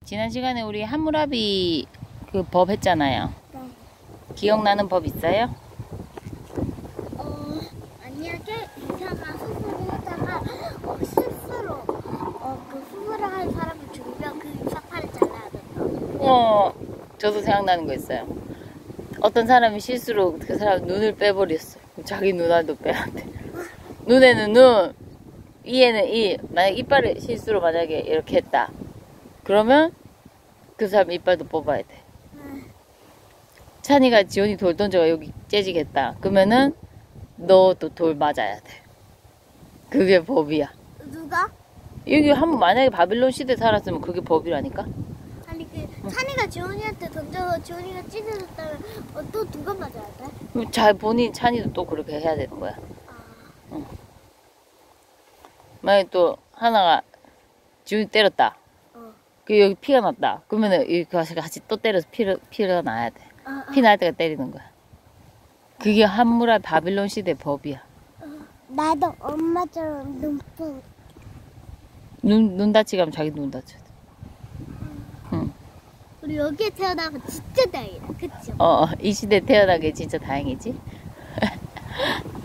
지난 시간에 우리 하무라비 그 법 했잖아요. 네. 기억나는 법 있어요? 만약에 의사가 수술을 하다가 실수로 그 수술을 한 사람을 죽이면 그 의사 팔을 잘라야 된다. 저도 생각나는 거 있어요. 어떤 사람이 실수로 그 사람 눈을 빼버렸어. 자기 눈알도 빼야 돼. 눈에는 눈, 이에는 이. 만약 이빨을 실수로 만약에 이렇게 했다. 그러면 그 사람 이빨도 뽑아야 돼. 찬이가 지원이 돌 던져가 여기 째지겠다. 그러면은 너도 돌 맞아야 돼. 그게 법이야. 누가? 여기 한번 만약에 바빌론 시대 살았으면 그게 법이라니까? 아니 그 찬이가 지원이한테 던져서 지원이가 찢어졌다면 또 누가 맞아야 돼? 그럼 잘 본인 찬이도 또 그렇게 해야 되는 거야. 만약에 또 하나가 지원이 때렸다. 그 여기 피가 났다. 그러면은 여기 같이 또 때려서 피가 나야 돼. 피 날 때가 때리는 거야. 그게 함무라 바빌론 시대 법이야. 나도 엄마처럼 눈 다치게 하면 자기 눈 다쳐야 돼. 응. 우리 여기에 태어나면 진짜 다행이다. 그치? 이 시대 태어나게 진짜 다행이지.